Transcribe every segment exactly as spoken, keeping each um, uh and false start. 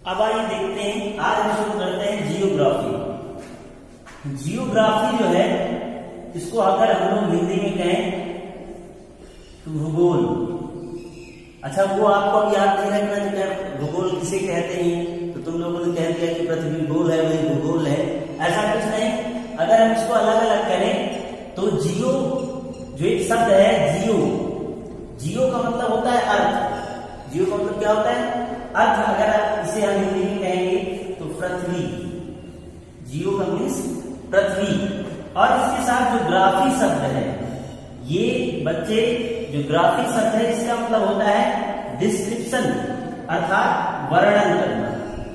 अब आइए देखते हैं, आज हम शुरू करते हैं जियोग्राफी। जियोग्राफी जो है, इसको अगर हम लोग हिंदी में कहें तो भूगोल। अच्छा, वो आपको अब याद नहीं रखना कि भूगोल किसे कहते हैं, तो तुम लोगों ने कह दिया कि पृथ्वी गोल है वही भूगोल है, ऐसा कुछ नहीं। अगर हम इसको अलग अलग करें तो जियो जो एक शब्द है, जियो जियो का मतलब होता है अर्थ। जियो का मतलब क्या होता है? अर्थ। अगर इसे हम हिंदी में कहेंगे तो पृथ्वी। जियो का मीन्स पृथ्वी। और इसके साथ जो ग्राफी शब्द है, ये बच्चे जो ग्राफिक शब्द है, इसका मतलब होता है डिस्क्रिप्शन, अर्थात वर्णन करना।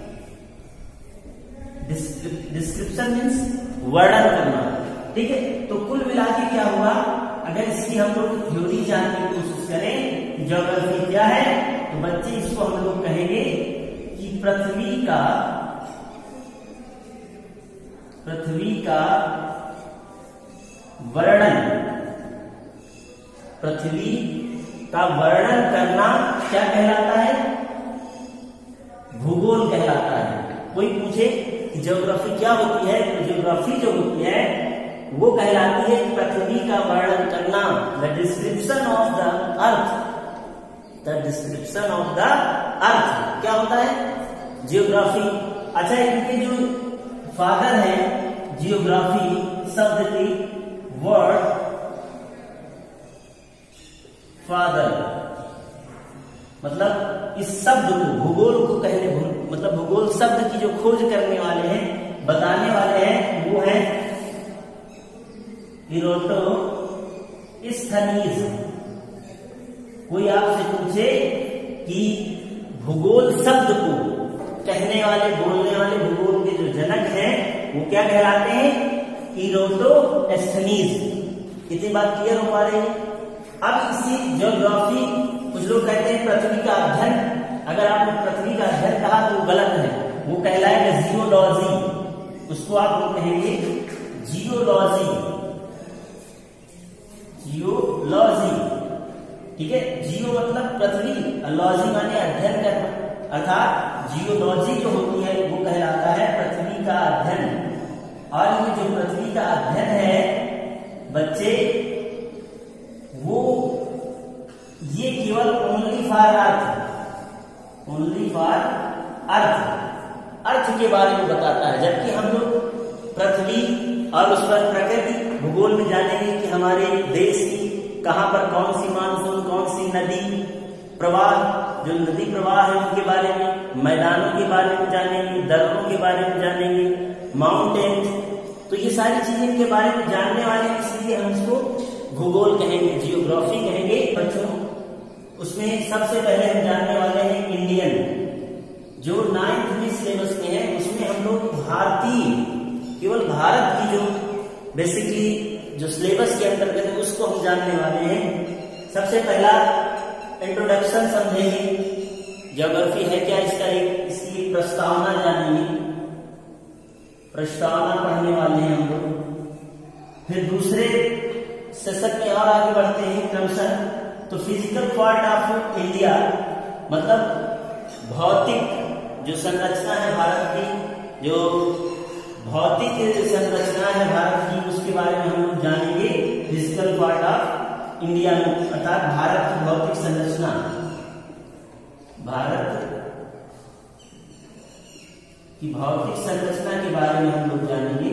डिस्क्रिप्शन मीन्स वर्णन करना। ठीक है, तो कुल मिला के क्या हुआ, अगर इसकी हम लोग थ्योरी जानने की कोशिश करें, ज्योग्राफी क्या है, तो बच्चे इसको हम लोग कहेंगे कि पृथ्वी का पृथ्वी का वर्णन पृथ्वी का वर्णन करना क्या कहलाता है? भूगोल कहलाता है। कोई पूछे कि ज्योग्राफी क्या होती है, तो ज्योग्राफी जो होती है वो कहलाती है पृथ्वी का वर्णन करना, the description of the earth. The description of the earth क्या होता है? जियोग्राफी। अच्छा, इनके जो फादर है जियोग्राफी शब्द की, वर्ड फादर, मतलब इस शब्द को, भूगोल को कहने, मतलब भूगोल शब्द की जो खोज करने वाले हैं, बताने वाले हैं, वो है इरोटोस्थनीज। कोई आपसे पूछे कि भूगोल शब्द को कहने वाले, बोलने वाले, भूगोल के जो जनक हैं, वो क्या कहलाते हैं? इरोटोस्थनीज। कितनी बात क्लियर हो पा रही है? अब इसी ज्योग्राफी, कुछ लोग कहते हैं पृथ्वी का अध्ययन। अगर आपने पृथ्वी का अध्ययन कहा तो वो गलत है, वो कहलाएगा जियोलॉजी। उसको आप लोग कहेंगे जियोलॉजी। जियोलॉजी, ठीक है। जियो मतलब पृथ्वी, लॉजी माने अध्ययन करना, अर्थात जियोलॉजी जो होती है वो कहलाता है पृथ्वी का अध्ययन। और ये जो पृथ्वी का अध्ययन है बच्चे, वो ये केवल only for earth, only for earth, earth के बारे में बताता है। जबकि हम लोग पृथ्वी और उस पर प्रकृति, भूगोल में जानेंगे कि हमारे देश की कहां पर कौन सी मानसून, कौन सी नदी प्रवाह, जो नदी प्रवाह है उनके बारे में, मैदानों के बारे में जानेंगे, दर्रों के बारे में जानेंगे, माउंटेन। तो ये सारी चीजें के बारे में जानने वाले, इसलिए हम इसको भूगोल कहेंगे, जियोग्राफी कहेंगे बच्चों। उसमें सबसे पहले हम जानने वाले हैं इंडियन, जो नाइन्थ में सिलेबस में है। उसमें हम लोग भारतीय, केवल भारत की जो बेसिकली जो सिलेबस के अंतर्गत है उसको हम जानने वाले हैं। सबसे पहला इंट्रोडक्शन समझेंगे, ज्योग्राफी है क्या, इसका एक इसकी प्रस्तावना जानेंगे, प्रस्तावना पढ़ने वाले हैं हम लोग। फिर दूसरे सेशन में और आगे बढ़ते हैं क्रमशः, तो फिजिकल पार्ट ऑफ इंडिया, मतलब भौतिक जो संरचना है भारत की, जो भौतिक संरचना है भारत की, उसके बारे में हम लोग जानेंगे। फिजिकल पार्ट ऑफ इंडिया में, अर्थात भारत की भौतिक संरचना, भारत की भौतिक संरचना के बारे में हम लोग जानेंगे,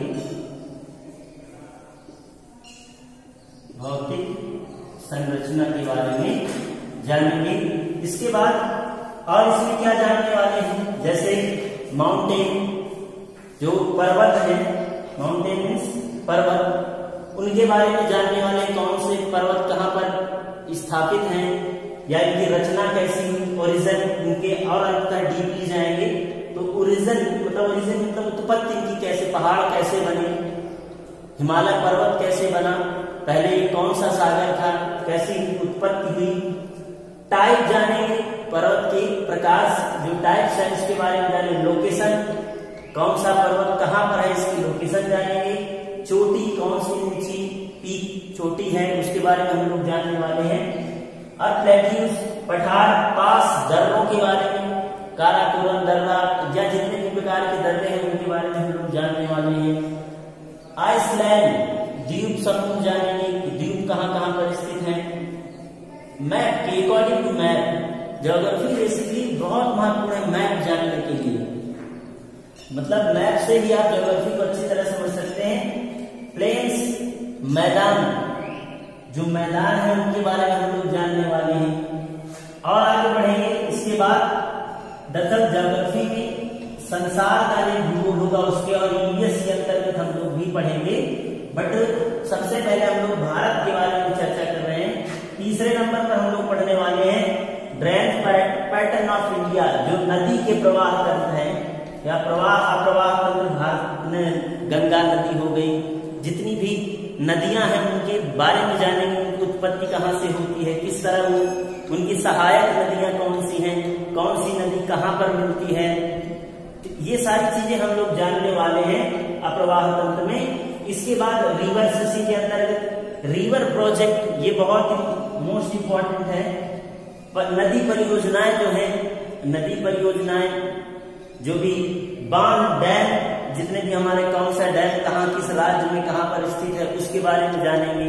भौतिक संरचना के बारे में जानेंगे। इसके बाद और इसमें क्या जानने वाले हैं, जैसे माउंटेन, जो पर्वत है, माउंटेन मीन्स पर्वत, उनके बारे में जानने वाले, कौन से पर्वत कहां पर स्थापित हैं, या इनकी रचना कैसी, ओरिजिन इनके, और अंतर डीपली जाएंगे। तो ओरिजिन मतलब ओरिजिन मतलब उत्पत्ति इनकी कैसे, पहाड़ कैसे बने, हिमालय पर्वत कैसे बना, पहले कौन सा सागर था, कैसी उत्पत्ति हुई। टाइप जानेंगे, पर्वत के प्रकार, जो टाइप्स है इसके बारे में जानेंगे। लोकेशन, कौन सा पर्वत कहां पर है, इसकी लोकेशन जानेंगे। चोटी, कौन सी ऊंची पीक चोटी है, उसके बारे में हम लोग जानने वाले हैं। और प्लेट्यूज, पठार, पास, दर्रों के बारे में, काराकोरम दर्रा रहते हैं उनके बारे में हम लोग जानने वाले हैं। आइसलैंड द्वीप समूह जानेंगे कि द्वीप कहाँ कहाँ पर स्थित है। मैप के according to map, geography basically बहुत महत्वपूर्ण है मैप जानने के लिए, मतलब मैप से ही आप ज्योग्राफी को अच्छी तरह समझ सकते हैं। प्लेन्स मैदान, जो मैदान है उनके बारे में हम लोग जानने वाले हैं। और आगे बढ़ेंगे इसके बाद दरअसल ज्योग्राफी में संसार का जो भूगोल होगा उसके और यूएस के अंतर्गत हम लोग भी पढ़ेंगे, बट सबसे पहले हम लोग भारत के बारे में चर्चा कर रहे हैं। तीसरे नंबर पर हम लोग पढ़ने वाले हैं ड्रेन पैटर्न ऑफ इंडिया, जो नदी के प्रवाह तंत्र है या प्रवाह अप्रवाह तंत्र भारत में, गंगा नदी हो गई, जितनी भी नदियां हैं उनके बारे में जानेंगे, उनकी उत्पत्ति कहाँ से होती है, किस तरह वो, उनकी सहायक नदियां कौन सी हैं, कौन सी नदी कहाँ पर मिलती है, ये सारी चीजें हम लोग जानने वाले हैं अप्रवाह तंत्र में। इसके बाद रिवर सिस्टम के अंतर्गत रिवर प्रोजेक्ट, ये बहुत ही मोस्ट इम्पोर्टेंट है। पर नदी परियोजनाएं जो है, नदी परियोजनाएं जो भी बांध डैम, जितने भी हमारे कौन सा डैम कहाँ किस राज्य में कहाँ पर स्थित है उसके बारे में जानेंगे।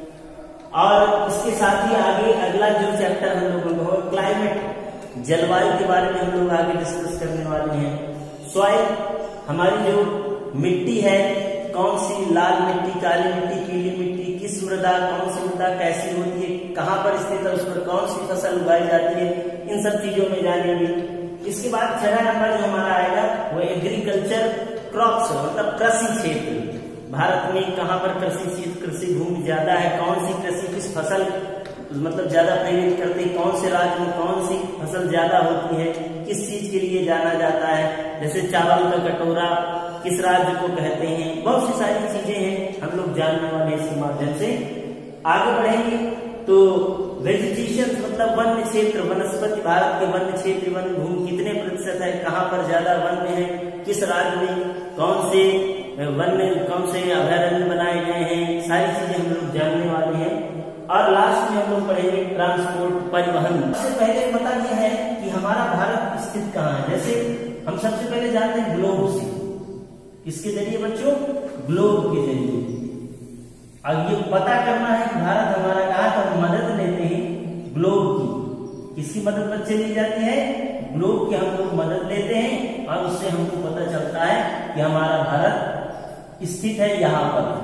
और इसके साथ ही आगे अगला जो चैप्टर हम लोगों को क्लाइमेट, जलवायु के बारे में हम लोग आगे डिस्कस करने वाले हैं। सॉइल, हमारी जो मिट्टी है कौन सी, लाल मिट्टी, काली मिट्टी, पीली मिट्टी, किस मृदा, कौन सी मृदा कैसी होती है, कहाँ पर स्थित है, उस पर कौन सी फसल उगाई जाती है, इन सब चीजों में जानेंगे। इसके बाद छठा नंबर जो हमारा आएगा वो एग्रीकल्चर क्रॉप्स, मतलब कृषि क्षेत्र। भारत में कहाँ पर कृषि क्षेत्र, कृषि भूमि ज्यादा है, कौन सी कृषि किस फसल मतलब ज्यादा प्रेरित करते हैं, कौन से राज्य में कौन सी फसल ज्यादा होती है, किस चीज के लिए जाना जाता है, जैसे चावल का कटोरा किस राज्य को कहते हैं, बहुत सी सारी चीजें हैं हम लोग जानने वाले हैं इसके माध्यम से। आगे बढ़ेंगे तो वेजिटेशन, मतलब वन्य क्षेत्र, वनस्पति, भारत के वन्य क्षेत्र, वन भूमि कितने प्रतिशत है, कहाँ पर ज्यादा वन्य है, किस राज्य में कौन से वन्य, कौन से अभयारण्य बनाए गए हैं, सारी चीजें हम लोग जानने वाले हैं। और लास्ट में हम लोग पढ़ेंगे ट्रांसपोर्ट, परिवहन। सबसे पहले पता यह है कि हमारा भारत स्थित कहाँ है। जैसे हम सबसे पहले जानते हैं ग्लोब से, इसके जरिए बच्चों, ग्लोब के जरिए। अब ये पता करना है कि भारत हमारा कहाँ, तो मदद लेते हैं ग्लोब की। किसकी मदद बच्चे ली जाती है? ग्लोब की हम लोग मदद लेते हैं और उससे हमको पता चलता है कि हमारा भारत स्थित है यहाँ पर।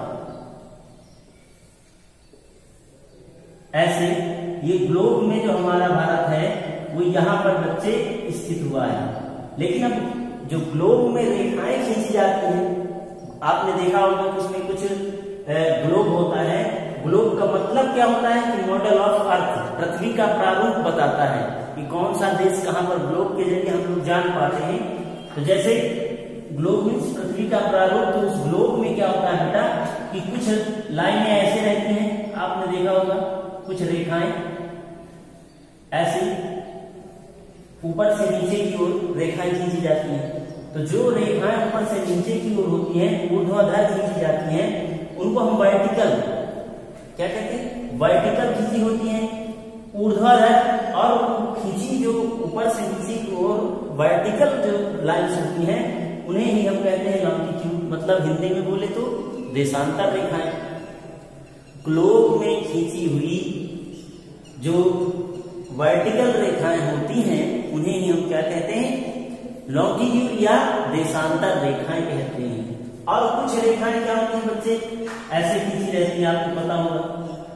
ऐसे ये ग्लोब में जो हमारा भारत है वो यहाँ पर बच्चे स्थित हुआ है। लेकिन अब जो ग्लोब में रेखाएं खींची जाती हैं, आपने देखा होगा कि उसमें कुछ ग्लोब होता है। ग्लोब का मतलब क्या होता है कि मॉडल ऑफ अर्थ, पृथ्वी का प्रारूप बताता है कि कौन सा देश कहाँ पर, ग्लोब के जरिए हम लोग जान पाते हैं। तो जैसे ग्लोब मीन्स पृथ्वी का प्रारूप, तो उस ग्लोब में क्या होता है बेटा कि कुछ लाइनें ऐसे रहती हैं, आपने देखा होगा कुछ रेखाएं ऐसी ऊपर से नीचे की ओर रेखाएं खींची जाती हैं। तो जो रेखाएं ऊपर से नीचे की ओर होती हैं, ऊर्ध्वाधर खींची जाती हैं, उनको हम वर्टिकल क्या कहते हैं, वर्टिकल खींची होती हैं। ऊर्ध्वाधर और खींची जो ऊपर से नीचे की ओर वर्टिकल जो लाइन्स होती हैं उन्हें ही हम कहते हैं लॉन्गिट्यूड, मतलब हिंदी में बोले तो देशांतर रेखाएं। ग्लोब में खींची हुई जो वर्टिकल रेखाएं होती हैं उन्हें ही हम क्या कहते हैं, लॉन्गिट्यूड या देशांतर रेखाएं कहते हैं। और कुछ रेखाएं क्या होती हैं बच्चे, ऐसे खींची रहती है, आपको पता होगा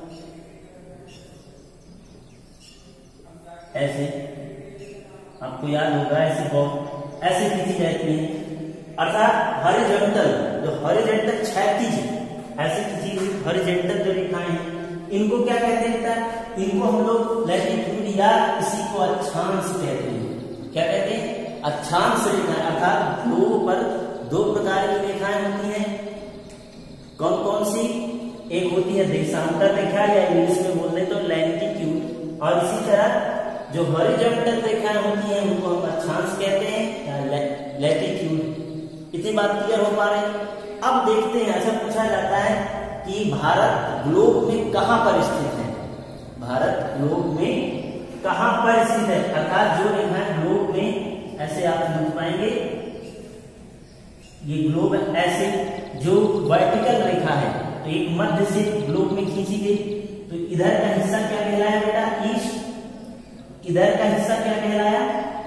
ऐसे, आपको याद होगा ऐसे बहुत ऐसे खींची रहती है। अर्थात हॉरिजॉन्टल, जो हॉरिजॉन्टल क्षैतिज ऐसे खींची हुई हॉरिजॉन्टल जो रेखाएं हैं इनको क्या कहते हैं, इनको हम लोग लैटिट्यूड या इसी को अक्षांश कहते हैं। क्या कहते हैं, अक्षांश रेखाएं। अर्थात दो पर दो प्रकार की रेखाएं होती हैं। कौन कौन सी, एक होती है देशांतर रेखा या इंग्लिश में बोल रहे तो लैटिट्यूड, और इसी तरह जो हॉरिजॉन्टल रेखाएं होती हैं उनको हम अक्षांश कहते हैं या लैटिट्यूड। इतनी बात क्लियर हो पा रही है। अब देखते हैं, ऐसा पूछा जाता है कि भारत ग्लोब में कहां पर स्थित है, भारत ग्लोब में कहां पर स्थित है। अर्थात जो रेखाएं ग्लोब में, ऐसे आप समझ पाएंगे ये ग्लोब ऐसे जो वर्टिकल रेखा है तो एक मध्य से ग्लोब में खींची गई, तो इधर का हिस्सा क्या कहलाया बेटा? ईस्ट। इधर का हिस्सा क्या कहलाया?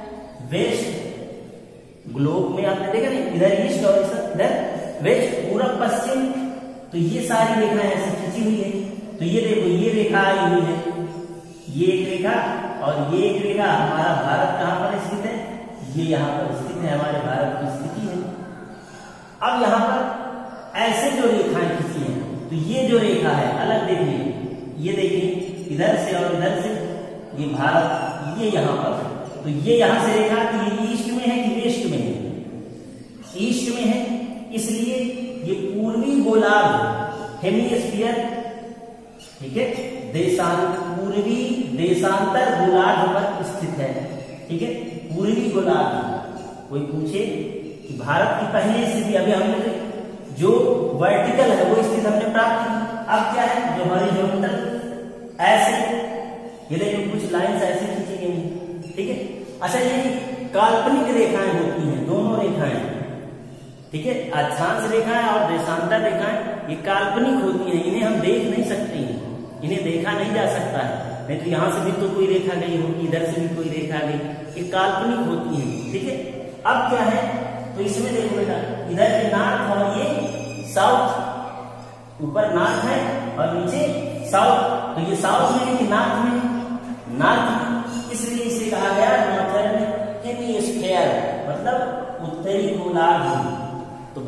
वेस्ट। ग्लोब में आपने देखा नहीं, इधर ईस्ट और इधर वेस्ट, पूरब पश्चिम। तो ये सारी रेखाएं ऐसे खींची हुई है। तो ये देखो, ये रेखा आई हुई है, ये एक रेखा और ये एक रेखा। हमारा भारत कहां पर स्थित है? ये यहाँ पर स्थित है, हमारे भारत की स्थिति है। अब यहाँ पर ऐसे जो रेखाएं खींची हैं, तो ये जो रेखा है अलग देखिए, ये देखिए इधर से और इधर से, ये भारत, ये यहाँ पर, तो ये यहाँ से रेखा कि ये ईस्ट में है कि वेस्ट में है? ईस्ट में है, इसलिए ये पूर्वी गोलार्ध, हेमिस्फीयर, ठीक है, देशांत पूर्वी देशांतर गोलार्ध पर स्थित है, ठीक है, पूर्वी गोलार्ध। कोई पूछे कि भारत की पहली स्थिति, अभी हमने जो वर्टिकल है वो स्थिति हमने प्राप्त की, अब क्या है जो हॉरिजॉन्टल, ऐसे ये देखो कुछ लाइंस ऐसे खींची गई, ठीक है। अच्छा, ये काल्पनिक रेखाएं होती हैं, दोनों रेखाएं, ठीक है, अक्षांश रेखाएं और देशांतर रेखाएं, ये काल्पनिक होती हैं, इन्हें हम देख नहीं सकते हैं, इन्हें देखा नहीं जा सकता है। नहीं तो यहां से भी तो कोई रेखा गई होगी, इधर से भी कोई रेखा गई, ये काल्पनिक होती है, ठीक है। अब क्या है, तो इसमें देखो बेटा, इधर ये नॉर्थ और ये साउथ, ऊपर नॉर्थ है और नीचे साउथ, तो ये साउथ में है कि नॉर्थ में? नॉर्थ, इसलिए इसे कहा गया नॉर्थर्न हेमिस्फीयर, मतलब उत्तरी गोलार्ध। तो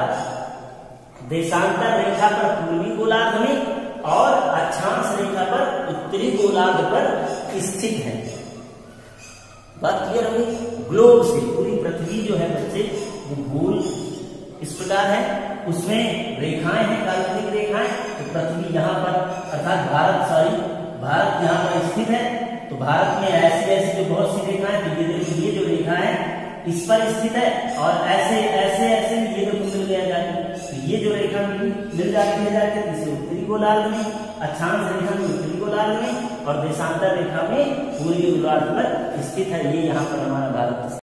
भारत देशांतर रेखा पर पूर्वी गोलार्ध में और अक्षांश रेखा पर उत्तरी गोलार्ध पर स्थित है। बात क्लियर होगी? ग्लोब से पूरी पृथ्वी जो है बच्चे वो गोल इस प्रकार है, उसमें रेखाएं हैं, काल्पनिक रेखाएं। तो पृथ्वी यहाँ पर अर्थात भारत, सॉरी भारत यहाँ पर स्थित है, तो भारत में ऐसी ऐसी जो बहुत सी रेखाएं, तो ये देखो ये जो रेखा है इस पर स्थित है, और ऐसे ऐसे ऐसे ये जो मिल गया जाके, तो ये जो रेखा मिल जाती है जाके इसे उत्तरी गोलार्ध में, अक्षांश रेखा में उत्तरी गोलार्ध में और देशांतर रेखा में पूर्वी गोलार्ध पर स्थित है। ये यहाँ पर हमारा भारत